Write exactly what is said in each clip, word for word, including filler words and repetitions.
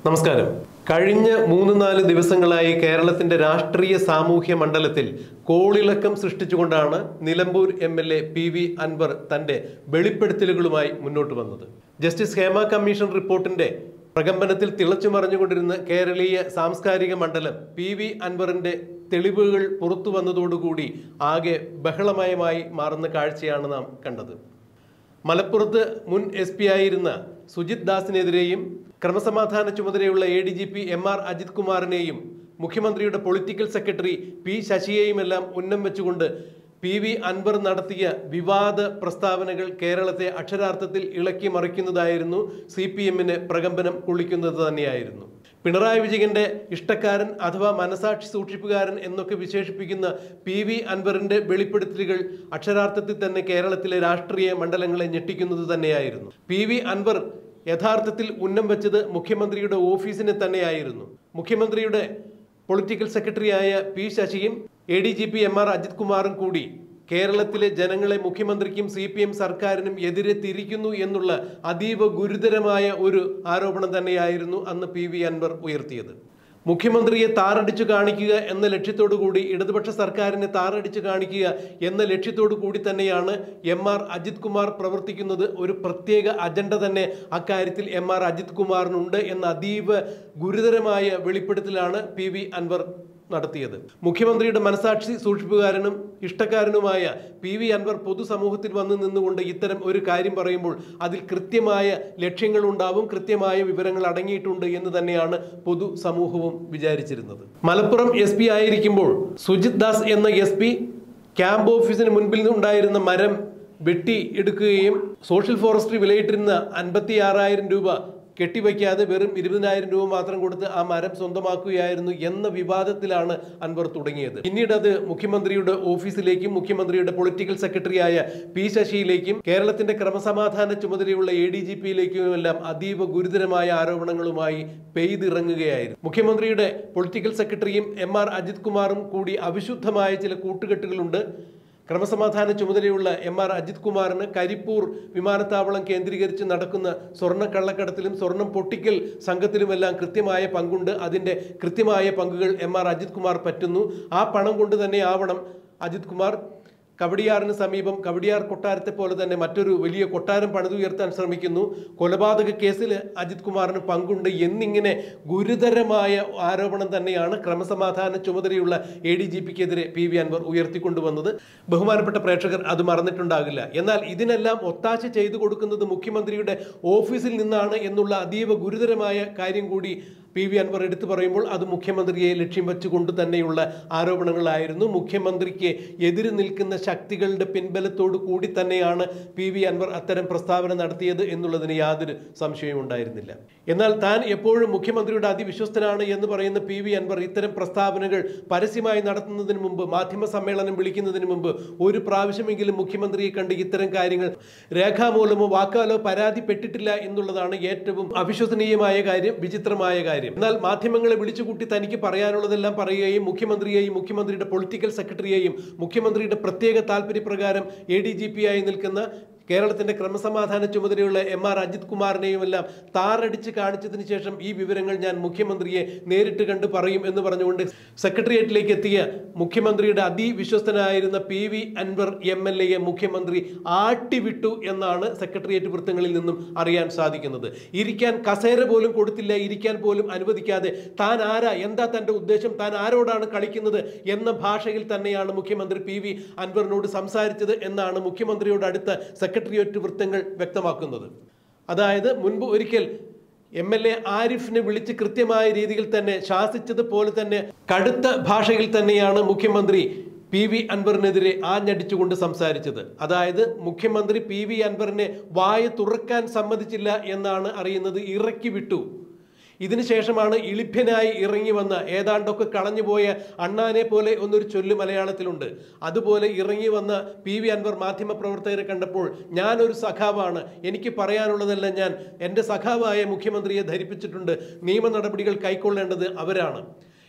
നമസ്കാരം. കഴിഞ്ഞ മൂന്ന് നാല് ദിവസങ്ങളായി കേരളത്തിന്റെ രാഷ്ട്രീയ സാമൂഹ്യ മണ്ഡലത്തിൽ കോളിളക്കം സൃഷ്ടിച്ചുകൊണ്ടാണ് Nilambur M L A P V Anvar തന്റെ വെളിപ്പെടുത്തലുകളുമായി മുന്നോട്ട് വന്നത്. ജസ്റ്റിസ് ഹേമ കമ്മീഷൻ റിപ്പോർട്ടിന്റെ പ്രകമ്പനത്തിൽ തിളച്ചു മറിഞ്ഞുകൊണ്ടിരുന്ന കേരളീയ സാംസ്കാരിക മണ്ഡലം പി വി അൻവറിന്റെ തെളിവുകൾ പുറത്തു വന്നതോടുകൂടി ആകെ ബഹളമയമായി മാറുന്ന കാഴ്ചയാണ് നാം കണ്ടത്. മലപ്പുറത്ത് മുൻ എസ് പി ആയിരുന്ന സുജിത് ദാസിനെതിരെയും ക്രമസമാധാന ചുമതലയുള്ള A D G P M R Ajith കുമാറിനെയും മുഖ്യമന്ത്രിയുടെ പൊളിറ്റിക്കൽ സെക്രട്ടറി പി ശശിയെയുമെല്ലാം ഉന്നം വെച്ചുകൊണ്ട് പി വി അൻവർ നടത്തിയ വിവാദ പ്രസ്താവനകൾ കേരളത്തെ അക്ഷരാർത്ഥത്തിൽ ഇളക്കി മറിക്കുന്നതായിരുന്നു. സി പി എമ്മിന് പ്രകമ്പനം കൊള്ളിക്കുന്നത് തന്നെയായിരുന്നു. പിണറായി വിജയന്റെ ഇഷ്ടക്കാരൻ അഥവാ മനസാക്ഷി സൂക്ഷിപ്പുകാരൻ എന്നൊക്കെ വിശേഷിപ്പിക്കുന്ന പി വി അൻവറിന്റെ വെളിപ്പെടുത്തലുകൾ അക്ഷരാർത്ഥത്തിൽ തന്നെ കേരളത്തിലെ രാഷ്ട്രീയ മണ്ഡലങ്ങളെ ഞെട്ടിക്കുന്നത് തന്നെയായിരുന്നു. പി വി അൻവർ യഥാർത്ഥത്തിൽ ഉന്നം വെച്ചത് മുഖ്യമന്ത്രിയുടെ ഓഫീസിനെ തന്നെയായിരുന്നു. മുഖ്യമന്ത്രിയുടെ പൊളിറ്റിക്കൽ സെക്രട്ടറിയായ പി ശശിയും A D G P M R Ajith കുമാറും കൂടി കേരളത്തിലെ ജനങ്ങളെ മുഖ്യമന്ത്രിക്കും സി പി എം സർക്കാരിനും എതിരെ തിരിക്കുന്നു എന്നുള്ള അതീവ ഗുരുതരമായ ഒരു ആരോപണം തന്നെയായിരുന്നു അന്ന് പി വി അൻവർ ഉയർത്തിയത്. മുഖ്യമന്ത്രിയെ താറടിച്ചു കാണിക്കുക എന്ന ലക്ഷ്യത്തോടു കൂടി, ഇടതുപക്ഷ സർക്കാരിനെ താറടിച്ചു കാണിക്കുക എന്ന ലക്ഷ്യത്തോടു കൂടി തന്നെയാണ് എം ആർ അജിത് കുമാർ പ്രവർത്തിക്കുന്നത്. ഒരു പ്രത്യേക അജണ്ട തന്നെ അക്കാര്യത്തിൽ എം ആർ അജിത് കുമാറിനുണ്ട് എന്ന അതീവ ഗുരുതരമായ വെളിപ്പെടുത്തലാണ് പി വി അൻവർ നടത്തിയത്. മുഖ്യമന്ത്രിയുടെ മനസാക്ഷി സൂക്ഷിപ്പുകാരനും ഇഷ്ടക്കാരനുമായ പി വി അൻവർ പൊതുസമൂഹത്തിൽ വന്ന് നിന്നുകൊണ്ട് ഇത്തരം ഒരു കാര്യം പറയുമ്പോൾ അതിൽ കൃത്യമായ ലക്ഷ്യങ്ങൾ ഉണ്ടാവും, കൃത്യമായ വിവരങ്ങൾ അടങ്ങിയിട്ടുണ്ട് എന്ന് തന്നെയാണ് പൊതുസമൂഹവും വിചാരിച്ചിരുന്നത്. മലപ്പുറം എസ് പി ആയിരിക്കുമ്പോൾ സുജിത് ദാസ് എന്ന എസ് പി ക്യാമ്പ് ഓഫീസിന് മുൻപിൽ ഉണ്ടായിരുന്ന മരം വെട്ടി എടുക്കുകയും സോഷ്യൽ ഫോറസ്ട്രി വിലയിട്ടിരുന്ന അൻപത്തി ആറായിരം രൂപ കെട്ടിവയ്ക്കാതെ വെറും ഇരുപതിനായിരം രൂപ മാത്രം കൊടുത്ത് ആ മരം സ്വന്തമാക്കുകയായിരുന്നു എന്ന വിവാദത്തിലാണ് അൻവർ തുടങ്ങിയത്. പിന്നീട് അത് മുഖ്യമന്ത്രിയുടെ ഓഫീസിലേക്കും മുഖ്യമന്ത്രിയുടെ പൊളിറ്റിക്കൽ സെക്രട്ടറിയായ പി ശശിയിലേക്കും കേരളത്തിന്റെ ക്രമസമാധാന ചുമതലയുള്ള എ ഡി ജി പിയിലേക്കും എല്ലാം അതീവ ഗുരുതരമായ ആരോപണങ്ങളുമായി പെയ്തിറങ്ങുകയായിരുന്നു. മുഖ്യമന്ത്രിയുടെ പൊളിറ്റിക്കൽ സെക്രട്ടറിയും എം ആർ അജിത് കുമാറും കൂടി അവിശുദ്ധമായ ചില കൂട്ടുകെട്ടുകളുണ്ട്. ക്രമസമാധാന ചുമതലയുള്ള എം ആർ അജിത് കുമാറിന് കരിപ്പൂർ വിമാനത്താവളം കേന്ദ്രീകരിച്ച് നടക്കുന്ന സ്വർണ്ണ കള്ളക്കടത്തിലും സ്വർണം പൊട്ടിക്കൽ സംഘത്തിലുമെല്ലാം കൃത്യമായ പങ്കുണ്ട്. അതിൻ്റെ കൃത്യമായ പങ്കുകൾ എം ആർ അജിത് കുമാർ പറ്റുന്നു. ആ പണം കൊണ്ട് തന്നെ ആവണം അജിത് കുമാർ കവടിയാറിന് സമീപം കവടിയാർ കൊട്ടാരത്തെ പോലെ തന്നെ മറ്റൊരു വലിയ കൊട്ടാരം പണിതുയർത്താൻ ശ്രമിക്കുന്നു. കൊലപാതക കേസിൽ അജിത് കുമാറിന് പങ്കുണ്ട് എന്നിങ്ങനെ ഗുരുതരമായ ആരോപണം തന്നെയാണ് ക്രമസമാധാന ചുമതലയുള്ള എ ഡി ജി പിക്കെതിരെ പി വി അൻവർ ഉയർത്തിക്കൊണ്ടുവന്നത്. ബഹുമാനപ്പെട്ട പ്രേക്ഷകർ അത് മറന്നിട്ടുണ്ടാകില്ല. എന്നാൽ ഇതിനെല്ലാം ഒത്താശ ചെയ്തു കൊടുക്കുന്നത് മുഖ്യമന്ത്രിയുടെ ഓഫീസിൽ നിന്നാണ് എന്നുള്ള അതീവ ഗുരുതരമായ കാര്യം കൂടി പി വി അൻവർ എടുത്തു പറയുമ്പോൾ അത് മുഖ്യമന്ത്രിയെ ലക്ഷ്യം വെച്ചുകൊണ്ട് തന്നെയുള്ള ആരോപണങ്ങളായിരുന്നു. മുഖ്യമന്ത്രിക്ക് എതിര് നിൽക്കുന്ന ശക്തികളുടെ പിൻബലത്തോടു കൂടി തന്നെയാണ് പി വി അൻവർ അത്തരം പ്രസ്താവന നടത്തിയത് എന്നുള്ളതിന് യാതൊരു സംശയവും ഉണ്ടായിരുന്നില്ല. എന്നാൽ താൻ എപ്പോഴും മുഖ്യമന്ത്രിയുടെ അതിവിശ്വസ്തനാണ് എന്ന് പറയുന്ന പി വി അൻവർ ഇത്തരം പ്രസ്താവനകൾ പരസ്യമായി നടത്തുന്നതിന് മുമ്പ്, മാധ്യമ സമ്മേളനം വിളിക്കുന്നതിന് മുമ്പ് ഒരു പ്രാവശ്യമെങ്കിലും മുഖ്യമന്ത്രിയെ കണ്ട് ഇത്തരം കാര്യങ്ങൾ രേഖാമൂലമോ വാക്കാലോ പരാതിപ്പെട്ടിട്ടില്ല എന്നുള്ളതാണ് ഏറ്റവും അവിശ്വസനീയമായ കാര്യം, വിചിത്രമായ കാര്യം. എന്നാൽ മാധ്യമങ്ങളെ വിളിച്ചുകൂട്ടി തനിക്ക് പറയാനുള്ളതെല്ലാം പറയുകയും മുഖ്യമന്ത്രിയെയും മുഖ്യമന്ത്രിയുടെ പൊളിറ്റിക്കൽ സെക്രട്ടറിയെയും മുഖ്യമന്ത്രിയുടെ പ്രത്യേക താല്പര്യപ്രകാരം എ ഡി ജി പി ആയി നിൽക്കുന്ന കേരളത്തിന്റെ ക്രമസമാധാന ചുമതലയുള്ള എം ആർ അജിത് കുമാറിനെയും എല്ലാം താറടിച്ച് കാണിച്ചതിന് ശേഷം ഈ വിവരങ്ങൾ ഞാൻ മുഖ്യമന്ത്രിയെ നേരിട്ട് കണ്ട് പറയും എന്ന് പറഞ്ഞുകൊണ്ട് സെക്രട്ടേറിയറ്റിലേക്ക് എത്തിയ മുഖ്യമന്ത്രിയുടെ അതിവിശ്വസ്തനായിരുന്ന പി വി അൻവർ എം എൽ എയെ മുഖ്യമന്ത്രി ആട്ടിവിട്ടു എന്നാണ് സെക്രട്ടേറിയറ്റ് വൃത്തങ്ങളിൽ നിന്നും അറിയാൻ സാധിക്കുന്നത്. ഇരിക്കാൻ കസേര പോലും കൊടുത്തില്ല, ഇരിക്കാൻ പോലും അനുവദിക്കാതെ താൻ ആരാ, എന്താ തന്റെ ഉദ്ദേശം, താൻ ആരോടാണ് കളിക്കുന്നത് എന്ന ഭാഷയിൽ തന്നെയാണ് മുഖ്യമന്ത്രി പി വി അൻവറിനോട് സംസാരിച്ചത് എന്നാണ് മുഖ്യമന്ത്രിയോട് അടുത്ത സെക്രട്ടേറിയറ്റ് വൃത്തങ്ങൾ വ്യക്തമാക്കുന്നത്. അതായത് മുൻപ് ഒരിക്കൽ എം എൽ എ ആരിഫിനെ വിളിച്ച് കൃത്യമായ രീതിയിൽ തന്നെ ശാസിച്ചതുപോലെ തന്നെ കടുത്ത ഭാഷയിൽ തന്നെയാണ് മുഖ്യമന്ത്രി പി വി അൻവറിനെതിരെ ആഞ്ഞടിച്ചുകൊണ്ട് സംസാരിച്ചത്. അതായത് മുഖ്യമന്ത്രി പി വി അൻവറിനെ വായ തുറക്കാൻ സമ്മതിച്ചില്ല എന്നാണ് അറിയുന്നത്, ഇറക്കി വിട്ടു. ഇതിനുശേഷമാണ് ഇളിഭ്യനായി ഇറങ്ങി വന്ന, ഏതാണ്ടൊക്കെ കളഞ്ഞുപോയ അണ്ണാനെ പോലെ ഒന്നൊരു ചൊല്ല് മലയാളത്തിലുണ്ട്, അതുപോലെ ഇറങ്ങി വന്ന പി വി അൻവർ മാധ്യമപ്രവർത്തകരെ കണ്ടപ്പോൾ ഞാനൊരു സഖാവാണ്, എനിക്ക് പറയാനുള്ളതെല്ലാം ഞാൻ എൻ്റെ സഖാവായ മുഖ്യമന്ത്രിയെ ധരിപ്പിച്ചിട്ടുണ്ട്, നിയമ നടപടികൾ കൈക്കൊള്ളേണ്ടത് അവരാണ്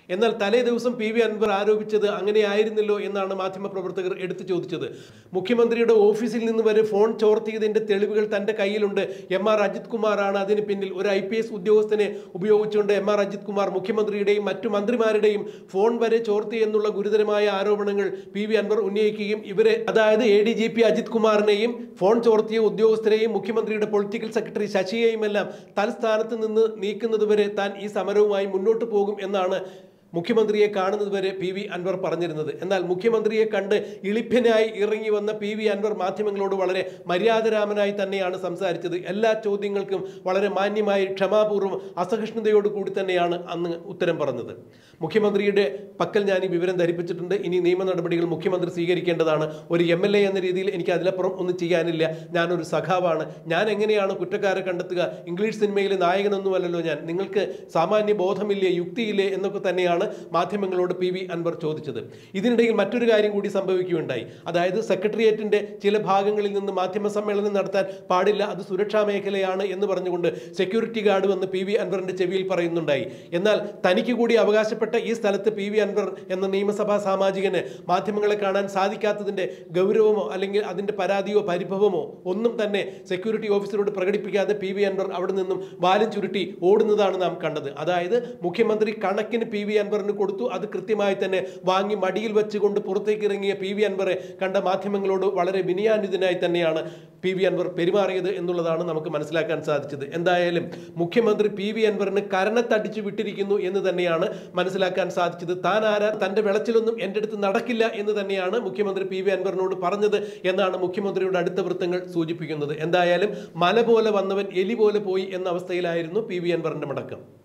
എന്നാൽ തലേ ദിവസം പി വി അൻവർ ആരോപിച്ചത് അങ്ങനെയായിരുന്നല്ലോ എന്നാണ് മാധ്യമപ്രവർത്തകർ എടുത്തു ചോദിച്ചത്. മുഖ്യമന്ത്രിയുടെ ഓഫീസിൽ നിന്ന് വരെ ഫോൺ ചോർത്തിയതിന്റെ തെളിവുകൾ തന്റെ കയ്യിലുണ്ട്. എം ആർ അജിത് കുമാറാണ് അതിന് പിന്നിൽ. ഒരു ഐ പി എസ് ഉദ്യോഗസ്ഥനെ ഉപയോഗിച്ചുകൊണ്ട് എം ആർ അജിത് കുമാർ മുഖ്യമന്ത്രിയുടെയും മറ്റു മന്ത്രിമാരുടെയും ഫോൺ വരെ ചോർത്തി എന്നുള്ള ഗുരുതരമായ ആരോപണങ്ങൾ പി വി അൻവർ ഉന്നയിക്കുകയും ഇവരെ, അതായത് A D G P Ajith കുമാറിനെയും ഫോൺ ചോർത്തിയ ഉദ്യോഗസ്ഥരെയും മുഖ്യമന്ത്രിയുടെ പൊളിറ്റിക്കൽ സെക്രട്ടറി ശശിയെയും എല്ലാം തൽസ്ഥാനത്ത് നിന്ന് നീക്കുന്നതുവരെ താൻ ഈ സമരവുമായി മുന്നോട്ട് പോകും എന്നാണ് മുഖ്യമന്ത്രിയെ കാണുന്നത് വരെ പി വി അൻവർ പറഞ്ഞിരുന്നത്. എന്നാൽ മുഖ്യമന്ത്രിയെ കണ്ട് ഇളിഭ്യനായി ഇറങ്ങി വന്ന പി വി അൻവർ മാധ്യമങ്ങളോട് വളരെ മര്യാദരാമനായി തന്നെയാണ് സംസാരിച്ചത്. എല്ലാ ചോദ്യങ്ങൾക്കും വളരെ മാന്യമായി ക്ഷമാപൂർവ്വം അസഹിഷ്ണുതയോട് കൂടി തന്നെയാണ് അന്ന് ഉത്തരം പറഞ്ഞത്. മുഖ്യമന്ത്രിയുടെ പക്കൽ ഞാൻ ഈ വിവരം ധരിപ്പിച്ചിട്ടുണ്ട്. ഇനി നിയമ നടപടികൾ മുഖ്യമന്ത്രി സ്വീകരിക്കേണ്ടതാണ്. ഒരു എം എൽ എ എന്ന രീതിയിൽ എനിക്ക് അതിലപ്പുറം ഒന്നും ചെയ്യാനില്ല. ഞാനൊരു സഖാവാണ്. ഞാൻ എങ്ങനെയാണ് കുറ്റക്കാരെ കണ്ടെത്തുക? ഇംഗ്ലീഷ് സിനിമയിലെ നായകനൊന്നുമല്ലല്ലോ ഞാൻ. നിങ്ങൾക്ക് സാമാന്യ ബോധമില്ലേ, യുക്തിയില്ലേ എന്നൊക്കെ തന്നെയാണ് മാധ്യമങ്ങളോട് പി വി അൻവർ ചോദിച്ചത്. ഇതിനിടയിൽ മറ്റൊരു കാര്യം കൂടി സംഭവിക്കുകയുണ്ടായി. അതായത് സെക്രട്ടേറിയറ്റിന്റെ ചില ഭാഗങ്ങളിൽ നിന്ന് മാധ്യമ സമ്മേളനം നടത്താൻ പാടില്ല, അത് സുരക്ഷാ മേഖലയാണ് എന്ന് പറഞ്ഞുകൊണ്ട് സെക്യൂരിറ്റി ഗാർഡ് വന്ന് പി വി അൻവറിന്റെ ചെവിയിൽ പറയുന്നുണ്ടായി. എന്നാൽ തനിക്ക് കൂടി അവകാശപ്പെട്ട ഈ സ്ഥലത്ത് പി വി അൻവർ എന്ന നിയമസഭാ സാമാജികന് മാധ്യമങ്ങളെ കാണാൻ സാധിക്കാത്തതിന്റെ ഗൗരവമോ അല്ലെങ്കിൽ അതിന്റെ പരാതിയോ പരിഭവമോ ഒന്നും തന്നെ സെക്യൂരിറ്റി ഓഫീസറോട് പ്രകടിപ്പിക്കാതെ പി വി അൻവർ അവിടെ നിന്നും വാലും ചുരുട്ടി ഓടുന്നതാണ് നാം കണ്ടത്. അതായത് മുഖ്യമന്ത്രി കണക്കിന് പി വി അൻവറിന് കൊടുത്തു. അത് കൃത്യമായി തന്നെ വാങ്ങി മടിയിൽ വെച്ചുകൊണ്ട് പുറത്തേക്ക് ഇറങ്ങിയ പി വി അൻവറെ കണ്ട മാധ്യമങ്ങളോട് വളരെ വിനയാന്വിതനായി തന്നെയാണ് പി വി അൻവർ പെരുമാറിയത് എന്നുള്ളതാണ് നമുക്ക് മനസ്സിലാക്കാൻ സാധിച്ചത്. എന്തായാലും മുഖ്യമന്ത്രി പി വി അൻവറിന് കരണത്തടിച്ചു വിട്ടിരിക്കുന്നു എന്ന് തന്നെയാണ് മനസ്സിലാക്കാൻ സാധിച്ചത്. താൻ ആരാ, തന്റെ വിളച്ചിലൊന്നും എൻ്റെ അടുത്ത് നടക്കില്ല എന്ന് തന്നെയാണ് മുഖ്യമന്ത്രി പി വി അൻവറിനോട് പറഞ്ഞത് എന്നാണ് മുഖ്യമന്ത്രിയുടെ അടുത്ത വൃത്തങ്ങൾ സൂചിപ്പിക്കുന്നത്. എന്തായാലും മല പോലെ വന്നവൻ എലി പോലെ പോയി എന്ന അവസ്ഥയിലായിരുന്നു പി വി അൻവറിന്റെ മടക്കം.